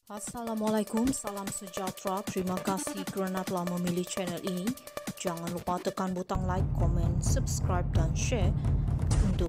Assalamualaikum, salam sejahtera. Terima kasih kerana telah memilih channel ini. Jangan lupa tekan butang like, komen, subscribe dan share untuk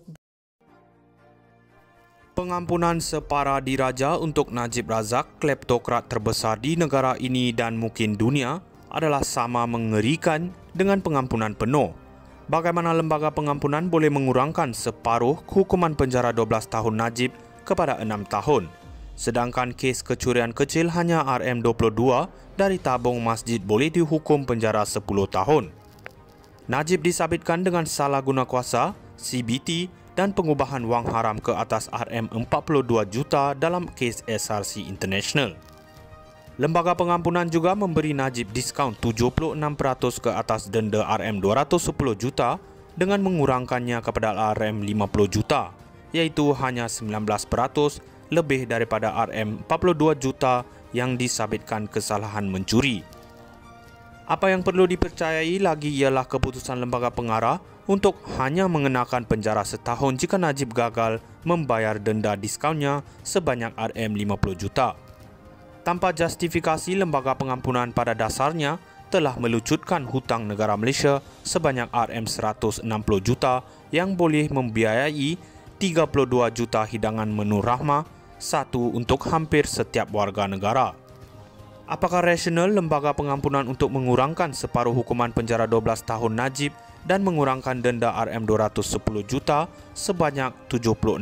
pengampunan separa diraja untuk Najib Razak, kleptokrat terbesar di negara ini dan mungkin dunia, adalah sama mengerikan dengan pengampunan penuh. Bagaimana lembaga pengampunan boleh mengurangkan separuh hukuman penjara 12 tahun Najib kepada 6 tahun? Sedangkan kes kecurian kecil hanya RM22 dari tabung masjid boleh dihukum penjara 10 tahun. Najib disabitkan dengan salah guna kuasa, CBT dan pengubahan wang haram ke atas RM42 juta dalam kes SRC International. Lembaga pengampunan juga memberi Najib diskaun 76% ke atas denda RM210 juta dengan mengurangkannya kepada RM50 juta, iaitu hanya 19% lebih daripada RM42 juta yang disabitkan kesalahan mencuri. Apa yang perlu dipercayai lagi ialah keputusan lembaga pengarah untuk hanya mengenakan penjara setahun jika Najib gagal membayar denda diskaunnya sebanyak RM50 juta. Tanpa justifikasi, lembaga pengampunan pada dasarnya telah melucutkan hutang negara Malaysia sebanyak RM160 juta yang boleh membiayai 32 juta hidangan menu rahmah, satu untuk hampir setiap warga negara. Apakah rasional lembaga pengampunan untuk mengurangkan separuh hukuman penjara 12 tahun Najib dan mengurangkan denda RM210 juta sebanyak 76%?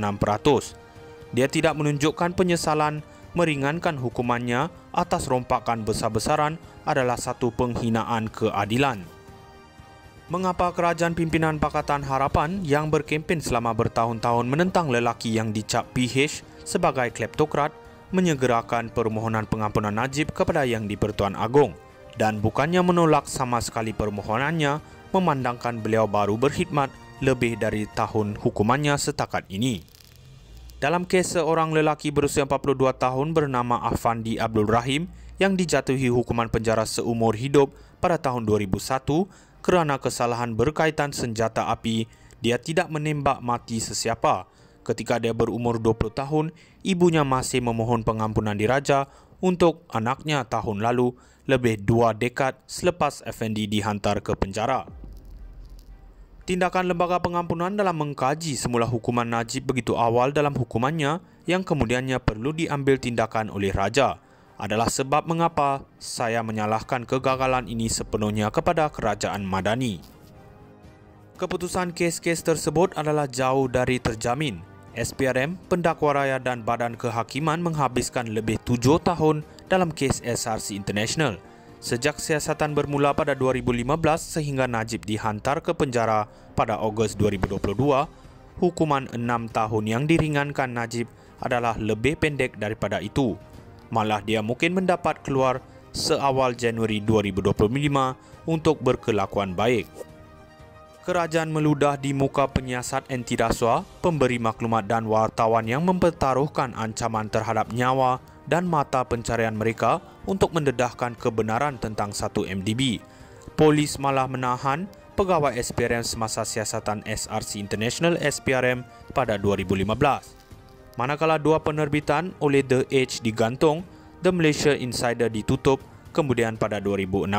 Dia tidak menunjukkan penyesalan meringankan hukumannya atas rompakan besar-besaran adalah satu penghinaan keadilan. Mengapa kerajaan pimpinan Pakatan Harapan yang berkempen selama bertahun-tahun menentang lelaki yang dicap PH sebagai kleptokrat menyegerakan permohonan pengampunan Najib kepada Yang di-Pertuan Agong dan bukannya menolak sama sekali permohonannya memandangkan beliau baru berkhidmat lebih dari tahun hukumannya setakat ini? Dalam kes seorang lelaki berusia 42 tahun bernama Afandi Abdul Rahim yang dijatuhi hukuman penjara seumur hidup pada tahun 2001 kerana kesalahan berkaitan senjata api, dia tidak menembak mati sesiapa. Ketika dia berumur 20 tahun, ibunya masih memohon pengampunan diraja untuk anaknya tahun lalu, lebih 2 dekad selepas Effendi dihantar ke penjara. Tindakan lembaga pengampunan dalam mengkaji semula hukuman Najib begitu awal dalam hukumannya yang kemudiannya perlu diambil tindakan oleh raja adalah sebab mengapa saya menyalahkan kegagalan ini sepenuhnya kepada kerajaan Madani. Keputusan kes-kes tersebut adalah jauh dari terjamin. SPRM, Pendakwa Raya dan Badan Kehakiman menghabiskan lebih 7 tahun dalam kes SRC International. Sejak siasatan bermula pada 2015 sehingga Najib dihantar ke penjara pada Ogos 2022, hukuman 6 tahun yang diringankan Najib adalah lebih pendek daripada itu. Malah dia mungkin mendapat keluar seawal Januari 2025 untuk berkelakuan baik. Kerajaan meludah di muka penyiasat anti rasuah, pemberi maklumat dan wartawan yang mempertaruhkan ancaman terhadap nyawa dan mata pencarian mereka untuk mendedahkan kebenaran tentang 1MDB. Polis malah menahan pegawai SPRM semasa siasatan SRC International SPRM pada 2015. Manakala 2 penerbitan oleh The Age digantung, The Malaysia Insider ditutup kemudian pada 2016.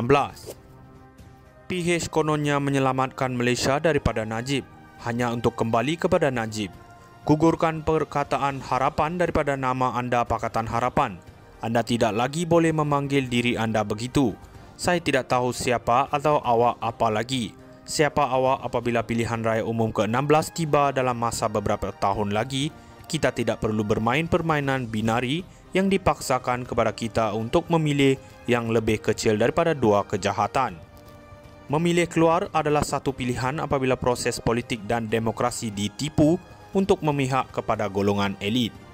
PH kononnya menyelamatkan Malaysia daripada Najib hanya untuk kembali kepada Najib. Gugurkan perkataan harapan daripada nama anda Pakatan Harapan. Anda tidak lagi boleh memanggil diri anda begitu. Saya tidak tahu siapa atau awak apa lagi. Siapa awak apabila pilihan raya umum ke-16 tiba dalam masa beberapa tahun lagi? Kita tidak perlu bermain permainan binari yang dipaksakan kepada kita untuk memilih yang lebih kecil daripada 2 kejahatan. Memilih keluar adalah satu pilihan apabila proses politik dan demokrasi ditipu untuk memihak kepada golongan elit.